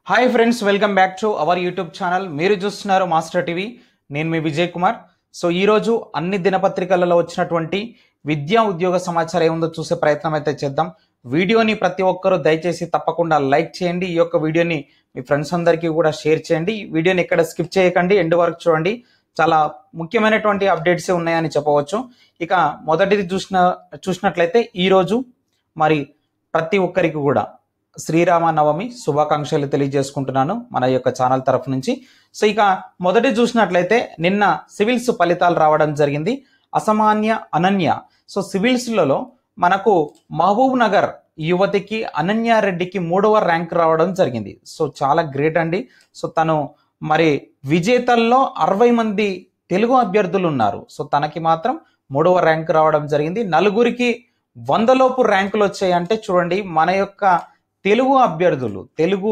Hi friends, welcome back to our YouTube channel. మీరు చూస్తున్నారు master TV. నేను మీ Vijay Kumar. So ఈరోజు అన్ని దినపత్రికలలో వచ్చినటువంటి విద్యా ఉద్యోగ సమాచారం ఏముందో చూసే ప్రయత్నం అయితే చేద్దాం. వీడియోని ప్రతి ఒక్కరూ దయచేసి తప్పకుండా లైక్ చేయండి. ఈ యొక్క వీడియోని మీ ఫ్రెండ్స్ అందరికీ కూడా షేర్ చేయండి. వీడియోని ఎక్కడ స్కిప్ చేయకండి, ఎండ్ వరకు చూడండి. చాలా ముఖ్యమైనటువంటి అప్డేట్సే ఉన్నాయని చెప్పవచ్చు. ఇక మొదటిది చూసినట్లయితే ఈరోజు మరి ప్రతి ఒక్కరికి కూడా శ్రీరామనవమి శుభాకాంక్షలు తెలియజేసుకుంటున్నాను మన యొక్క ఛానల్ తరఫు నుంచి. సో ఇక మొదటి చూసినట్లయితే నిన్న సివిల్స్ ఫలితాలు రావడం జరిగింది. అసామాన్య అనన్య. సో సివిల్స్లలో మనకు మహబూబ్ నగర్ యువతికి అనన్యారెడ్డికి 3వ ర్యాంక్ రావడం జరిగింది. సో చాలా గ్రేట్ అండి. సో తను మరి విజేతల్లో 60 మంది తెలుగు అభ్యర్థులు ఉన్నారు. సో తనకి మాత్రం 3వ ర్యాంక్ రావడం జరిగింది. నలుగురికి 100 లోపు ర్యాంకులు వచ్చాయంటే చూడండి మన యొక్క తెలుగు అభ్యర్థులు, తెలుగు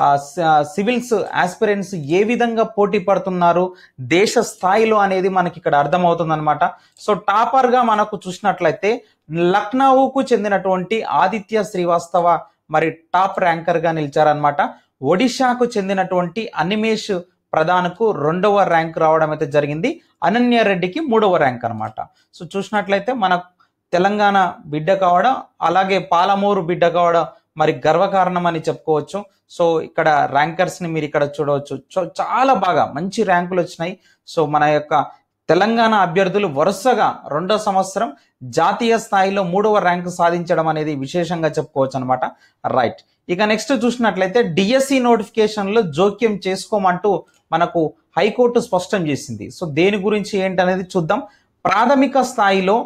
సివిల్స్ ఆస్పిరెంట్స్ ఏ విధంగా పోటీ పడుతున్నారు దేశ స్థాయిలో అనేది మనకి ఇక్కడ అర్థమవుతుంది అనమాట. సో టాపర్గా మనకు చూసినట్లయితే లక్నోకు చెందినటువంటి ఆదిత్య శ్రీవాస్తవ మరి టాప్ ర్యాంకర్గా నిలిచారనమాట. ఒడిశాకు చెందినటువంటి అనిమేష్ ప్రధాన్కు 2వ ర్యాంక్ రావడం అయితే జరిగింది. అనన్యారెడ్డికి 3వ ర్యాంక్ అనమాట. సో చూసినట్లయితే మన తెలంగాణ బిడ్డ కావడం, అలాగే పాలమూరు బిడ్డ కావడం మరి గర్వకారణం అని చెప్పుకోవచ్చు. సో ఇక్కడ ర్యాంకర్స్ని మీరు ఇక్కడ చూడవచ్చు. సో చాలా బాగా మంచి ర్యాంకులు వచ్చినాయి. సో మన యొక్క తెలంగాణ అభ్యర్థులు వరుసగా 2వ సంవత్సరం జాతీయ స్థాయిలో 3వ ర్యాంకు సాధించడం అనేది విశేషంగా చెప్పుకోవచ్చు అనమాట. రైట్. ఇక నెక్స్ట్ చూసినట్లయితే డిఎస్సి నోటిఫికేషన్లో జోక్యం చేసుకోమంటూ మనకు హైకోర్టు స్పష్టం చేసింది. సో దేని గురించి ఏంటనేది చూద్దాం. ప్రాథమిక స్థాయిలో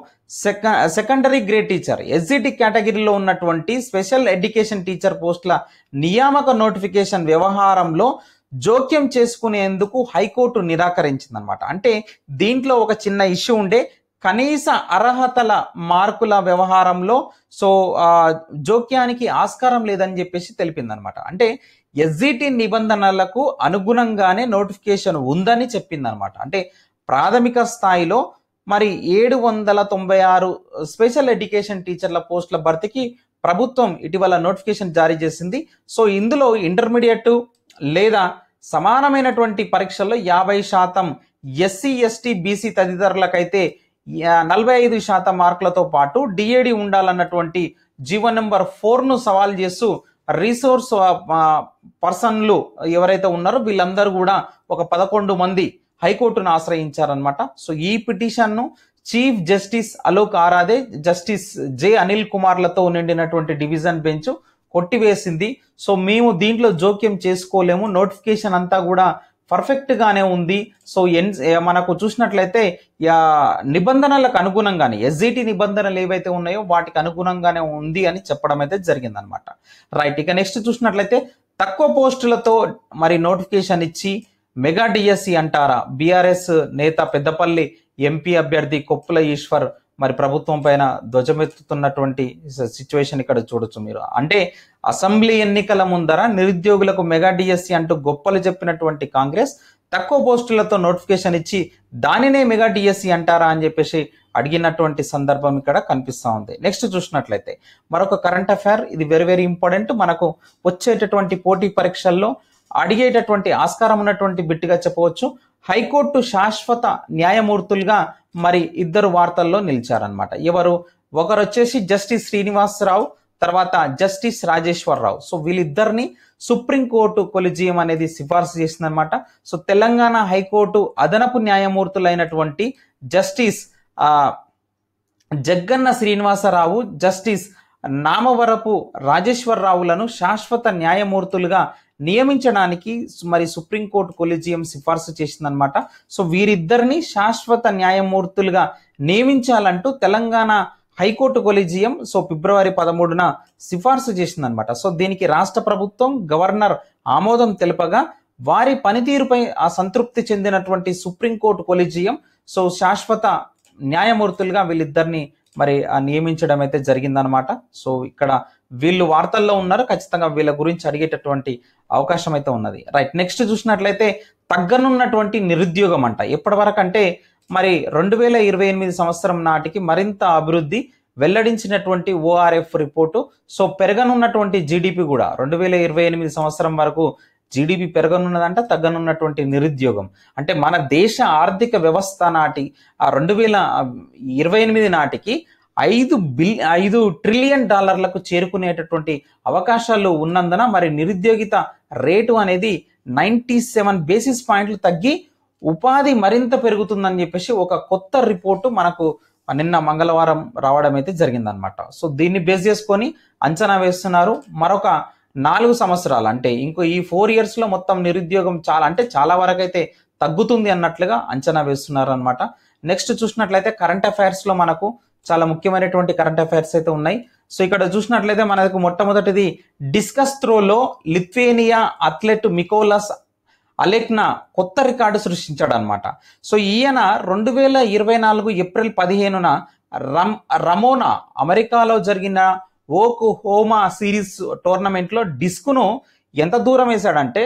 సెకండరీ గ్రేడ్ టీచర్ ఎస్జిటి కేటగిరీలో ఉన్నటువంటి స్పెషల్ ఎడ్యుకేషన్ టీచర్ పోస్టుల నియామక నోటిఫికేషన్ వ్యవహారంలో జోక్యం చేసుకునేందుకు హైకోర్టు నిరాకరించింది అనమాట. అంటే దీంట్లో ఒక చిన్న ఇష్యూ ఉండే, కనీస అర్హతల మార్కుల వ్యవహారంలో సో జోక్యానికి ఆస్కారం లేదని చెప్పేసి తెలిపింది అనమాట. అంటే ఎస్జిటి నిబంధనలకు అనుగుణంగానే నోటిఫికేషన్ ఉందని చెప్పింది అనమాట. అంటే ప్రాథమిక స్థాయిలో మరి 796 స్పెషల్ ఎడ్యుకేషన్ టీచర్ల పోస్టుల భర్తీకి ప్రభుత్వం ఇటీవల నోటిఫికేషన్ జారీ చేసింది. సో ఇందులో ఇంటర్మీడియట్ లేదా సమానమైనటువంటి పరీక్షల్లో 50% ఎస్సీ ఎస్టీ బీసీ తదితరులకైతే 45% మార్కులతో పాటు డిఏడి ఉండాలన్నటువంటి జీవో నెంబర్ 4ను సవాల్ చేస్తూ రీసోర్స్ పర్సన్లు ఎవరైతే ఉన్నారో వీళ్ళందరూ కూడా ఒక 11 మంది హైకోర్టును ఆశ్రయించారనమాట. సో ఈ పిటిషన్ను chief justice Alok Aradhe, justice J Anil కుమార్లతో నిండినటువంటి డివిజన్ బెంచ్ కొట్టివేసింది. సో మేము దీంట్లో జోక్యం చేసుకోలేము, నోటిఫికేషన్ అంతా కూడా పర్ఫెక్ట్ గానే ఉంది. సో మనకు చూసినట్లయితే నిబంధనలకు అనుగుణంగానే ఎస్జిటి నిబంధనలు ఏవైతే ఉన్నాయో వాటికి అనుగుణంగానే ఉంది అని చెప్పడం అయితే జరిగిందనమాట. రైట్. ఇక నెక్స్ట్ చూసినట్లయితే తక్కువ పోస్టులతో మరి నోటిఫికేషన్ ఇచ్చి మెగా డిఎస్సి అంటారా? బీఆర్ఎస్ నేత పెద్దపల్లి ఎంపీ అభ్యర్థి కొప్పుల ఈశ్వర్ మరి ప్రభుత్వం పైన ధ్వజమెత్తుతున్నటువంటి సిచ్యువేషన్ ఇక్కడ చూడొచ్చు మీరు. అంటే అసెంబ్లీ ఎన్నికల ముందర నిరుద్యోగులకు మెగా డిఎస్సి అంటూ గొప్పలు చెప్పినటువంటి కాంగ్రెస్ తక్కువ పోస్టులతో నోటిఫికేషన్ ఇచ్చి దానినే మెగా డిఎస్సి అంటారా అని చెప్పేసి అడిగినటువంటి సందర్భం ఇక్కడ కనిపిస్తూ ఉంది. నెక్స్ట్ చూసినట్లయితే మరొక కరెంట్ అఫైర్, ఇది వెరీ వెరీ ఇంపార్టెంట్. మనకు వచ్చేటటువంటి పోటీ పరీక్షల్లో అడిగేటటువంటి ఆస్కారం ఉన్నటువంటి బిట్టుగా చెప్పవచ్చు. హైకోర్టు శాశ్వత న్యాయమూర్తులుగా మరి 2 వార్తల్లో నిలిచారనమాట. ఎవరు? ఒకరు వచ్చేసి జస్టిస్ శ్రీనివాసరావు, తర్వాత జస్టిస్ రాజేశ్వరరావు. సో వీళ్ళిద్దరిని సుప్రీంకోర్టు కొలిజియం అనేది సిఫార్సు చేసిందనమాట. సో తెలంగాణ హైకోర్టు అదనపు న్యాయమూర్తులైనటువంటి జస్టిస్ జగ్గన్న శ్రీనివాసరావు, జస్టిస్ నామవరపు రాజేశ్వరరావులను శాశ్వత న్యాయమూర్తులుగా నియమించడానికి మరి సుప్రీంకోర్టు కొలిజియం సిఫార్సు చేసిందనమాట. సో వీరిద్దరిని శాశ్వత న్యాయమూర్తులుగా నియమించాలంటూ Telangana high court collegium so February 13న సిఫార్సు చేసిందనమాట. సో దీనికి రాష్ట్ర ప్రభుత్వం గవర్నర్ ఆమోదం తెలపగా వారి పనితీరుపై సంతృప్తి చెందినటువంటి సుప్రీంకోర్టు కొలిజియం సో శాశ్వత న్యాయమూర్తులుగా వీళ్ళిద్దరిని మరి నియమించడం అయితే జరిగిందనమాట. సో ఇక్కడ వీళ్ళు వార్తల్లో ఉన్నారు, ఖచ్చితంగా వీళ్ళ గురించి అడిగేటటువంటి అవకాశం అయితే ఉన్నది. రైట్. నెక్స్ట్ చూసినట్లయితే తగ్గనున్నటువంటి నిరుద్యోగం అంట. ఎప్పటి వరకు అంటే మరి 2028 సంవత్సరం నాటికి మరింత అభివృద్ధి వెల్లడించినటువంటి ఓఆర్ఎఫ్ రిపోర్టు. సో పెరగనున్నటువంటి జీడిపి కూడా 2028 సంవత్సరం వరకు జీడిపి పెరగనున్నదంట, తగ్గనున్నటువంటి నిరుద్యోగం అంటే మన దేశ ఆర్థిక వ్యవస్థ నాటి ఆ 2028 నాటికి 5 ట్రిలియన్ డాలర్లకు చేరుకునేటటువంటి అవకాశాలు ఉన్నందున మరి నిరుద్యోగిత రేటు అనేది 97 బేసిస్ పాయింట్లు తగ్గి ఉపాధి మరింత పెరుగుతుందని చెప్పేసి ఒక కొత్త రిపోర్టు మనకు నిన్న మంగళవారం రావడం అయితే జరిగిందనమాట. సో దీన్ని బేస్ చేసుకొని అంచనా వేస్తున్నారు మరొక 4 సంవత్సరాలు అంటే ఇంకో ఈ 4 years లో మొత్తం నిరుద్యోగం చాలా వరకు అయితే తగ్గుతుంది అన్నట్లుగా అంచనా వేస్తున్నారు అనమాట. నెక్స్ట్ చూసినట్లయితే కరెంట్ అఫైర్స్ లో మనకు చాలా ముఖ్యమైనటువంటి కరెంట్ అఫైర్స్ అయితే ఉన్నాయి. సో ఇక్కడ చూసినట్లయితే మనకు మొట్టమొదటిది డిస్కస్ త్రోలో లిథువేనియా అథ్లెట్ మికోలాస్ అలెక్నా కొత్త రికార్డు సృష్టించాడు అనమాట. సో ఈయన 2024 ఏప్రిల్ 15న రమోనా అమెరికాలో జరిగిన ఓక్లహోమా సిరీస్ టోర్నమెంట్లో డిస్కును ఎంత దూరం వేశాడంటే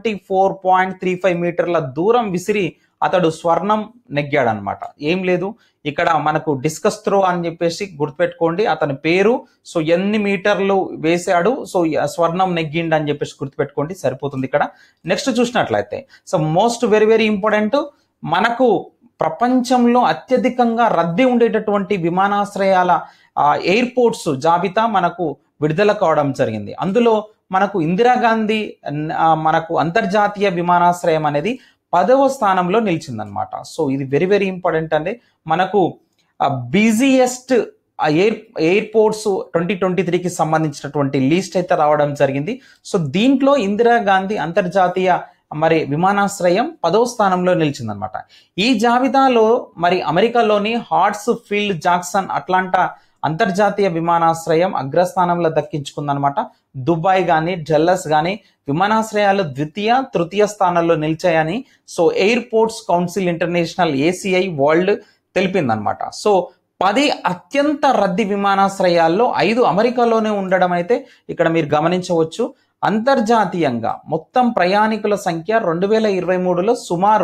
74.35 మీటర్ల దూరం విసిరి అతడు స్వర్ణం నెగ్గాడనమాట. ఏం లేదు ఇక్కడ మనకు డిస్కస్ త్రో అని చెప్పేసి గుర్తుపెట్టుకోండి అతని పేరు. సో ఎన్ని మీటర్లు వేశాడు, సో స్వర్ణం నెగ్గిండి అని చెప్పేసి గుర్తుపెట్టుకోండి సరిపోతుంది ఇక్కడ. నెక్స్ట్ చూసినట్లయితే సో మోస్ట్ వెరీ ఇంపార్టెంట్, మనకు ప్రపంచంలో అత్యధికంగా రద్దీ ఉండేటటువంటి విమానాశ్రయాల ఎయిర్పోర్ట్స్ జాబితా మనకు విడుదల కావడం జరిగింది. అందులో మనకు ఇందిరాగాంధీ మనకు అంతర్జాతీయ విమానాశ్రయం అనేది 10వ స్థానంలో నిలిచిందనమాట. సో ఇది వెరీ ఇంపార్టెంట్ అండి. మనకు బిజియెస్ట్ ఎయిర్పోర్ట్స్ 2023కి సంబంధించినటువంటి లిస్ట్ అయితే రావడం జరిగింది. సో దీంట్లో ఇందిరాగాంధీ అంతర్జాతీయ మరి విమానాశ్రయం 10వ స్థానంలో నిలిచిందనమాట. ఈ జాబితాలో మరి అమెరికాలోని హార్ట్స్ ఫీల్డ్ జాక్సన్ అట్లాంటా అంతర్జాతీయ విమానాశ్రయం అగ్రస్థానంలో దక్కించుకుందనమాట. దుబాయ్ కానీ డల్లస్ కానీ విమానాశ్రయాలు ద్వితీయ తృతీయ స్థానాల్లో నిలిచాయని so airports council international ACI world తెలిపిందనమాట. సో 10 అత్యంత రద్దీ విమానాశ్రయాల్లో 5 అమెరికాలోనే ఉండడం అయితే ఇక్కడ మీరు గమనించవచ్చు. అంతర్జాతీయంగా మొత్తం ప్రయాణికుల సంఖ్య 2023లో సుమారు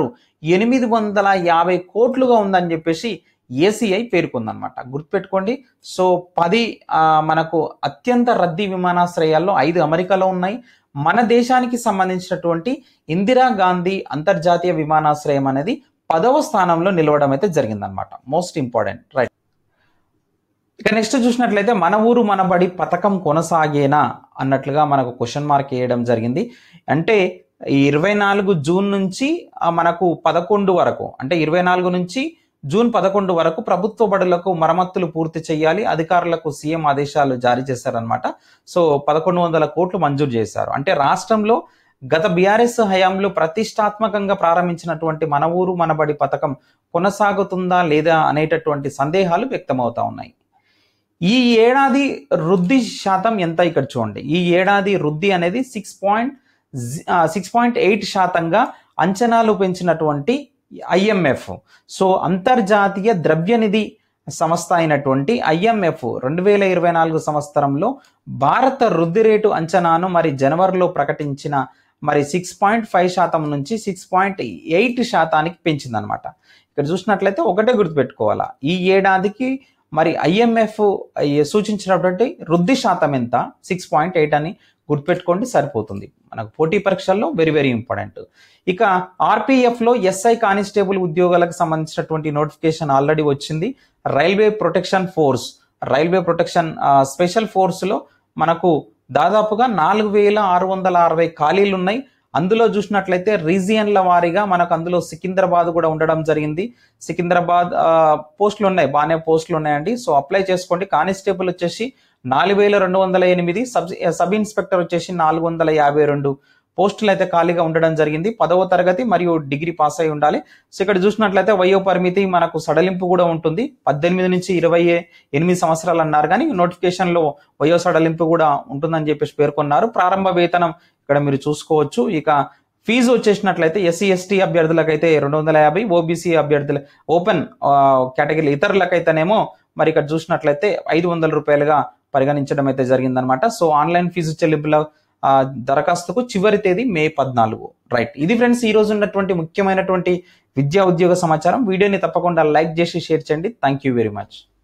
850 కోట్లుగా ఉందని చెప్పేసి ACI పేర్కొందనమాట. గుర్తుపెట్టుకోండి. సో 10 మనకు అత్యంత రద్దీ విమానాశ్రయాల్లో 5 అమెరికాలో ఉన్నాయి. మన దేశానికి సంబంధించినటువంటి ఇందిరాగాంధీ అంతర్జాతీయ విమానాశ్రయం అనేది 10వ స్థానంలో నిలవడం అయితే జరిగిందనమాట. Most important, right. ఇక నెక్స్ట్ చూసినట్లయితే మన ఊరు మన బడి పథకం కొనసాగేనా అన్నట్లుగా మనకు క్వశ్చన్ మార్క్ వేయడం జరిగింది. అంటే 24 జూన్ నుంచి మనకు 11 వరకు అంటే 24 నుంచి జూన్ 11 వరకు ప్రభుత్వ బడులకు మరమ్మతులు పూర్తి చేయాలి. అధికారులకు సీఎం ఆదేశాలు జారీ చేశారనమాట. సో 1100 కోట్లు మంజూరు చేశారు. అంటే రాష్ట్రంలో గత బీఆర్ఎస్ హయాంలో ప్రతిష్టాత్మకంగా ప్రారంభించినటువంటి మన ఊరు మన బడి పథకం కొనసాగుతుందా లేదా అనేటటువంటి సందేహాలు వ్యక్తమవుతా ఉన్నాయి. ఈ ఏడాది వృద్ధి శాతం ఎంత ఇక్కడ చూడండి. ఈ ఏడాది వృద్ధి అనేది 6.8% అంచనాలు పెంచినటువంటి IMF. సో అంతర్జాతీయ ద్రవ్యనిధి సంస్థ అయినటువంటి IMF 2024 సంవత్సరంలో భారత వృద్ధి రేటు అంచనాను మరి జనవరిలో ప్రకటించిన మరి 6.5% నుంచి 6.8% పెంచిందనమాట. ఇక్కడ చూసినట్లయితే ఒకటే గుర్తుపెట్టుకోవాలా, ఈ ఏడాదికి మరి IMF సూచించినటువంటి వృద్ధి శాతం ఎంత 6.8 అని గుర్తుపెట్టుకోండి సరిపోతుంది. మనకు పోటీ పరీక్షల్లో వెరీ ఇంపార్టెంట్. ఇక RPFలో SI కానిస్టేబుల్ ఉద్యోగాలకు సంబంధించినటువంటి నోటిఫికేషన్ ఆల్రెడీ వచ్చింది. రైల్వే ప్రొటెక్షన్ స్పెషల్ ఫోర్స్లో మనకు దాదాపుగా 4660 ఖాళీలు ఉన్నాయి. అందులో చూసినట్లయితే రీజియన్ల వారీగా మనకు అందులో సికింద్రాబాద్ కూడా ఉండడం జరిగింది. సికింద్రాబాద్ పోస్టులు ఉన్నాయి, బాగానే పోస్టులు ఉన్నాయండి. సో అప్లై చేసుకోండి. కానిస్టేబుల్ వచ్చేసి 4208, సబ్ ఇన్స్పెక్టర్ వచ్చేసి 452 పోస్టులు అయితే ఖాళీగా ఉండడం జరిగింది. 10వ తరగతి మరియు డిగ్రీ పాస్ అయి ఉండాలి. సో ఇక్కడ చూసినట్లయితే వయో పరిమితి మనకు సడలింపు కూడా ఉంటుంది. 18 నుంచి 28 సంవత్సరాలు అన్నారు, కానీ నోటిఫికేషన్లో వయో సడలింపు కూడా ఉంటుందని చెప్పేసి పేర్కొన్నారు. ప్రారంభ వేతనం ఇక్కడ మీరు చూసుకోవచ్చు. ఇక ఫీజు వచ్చేసినట్లయితే SC ST అభ్యర్థులకైతే 250, OBC అభ్యర్థుల ఓపెన్ కేటగిరీ ఇతరులకైతేనేమో మరి ఇక్కడ చూసినట్లయితే 500 రూపాయలుగా పరిగణించడం అయితే జరిగిందనమాట. సో ఆన్లైన్ ఫీజు చెల్లింపుల దరఖాస్తుకు చివరి తేదీ మే 14. రైట్. ఇది ఫ్రెండ్స్ ఈ రోజు ఉన్నటువంటి ముఖ్యమైనటువంటి విద్యా ఉద్యోగ సమాచారం. వీడియోని తప్పకుండా లైక్ చేసి షేర్ చేయండి. Thank you very much.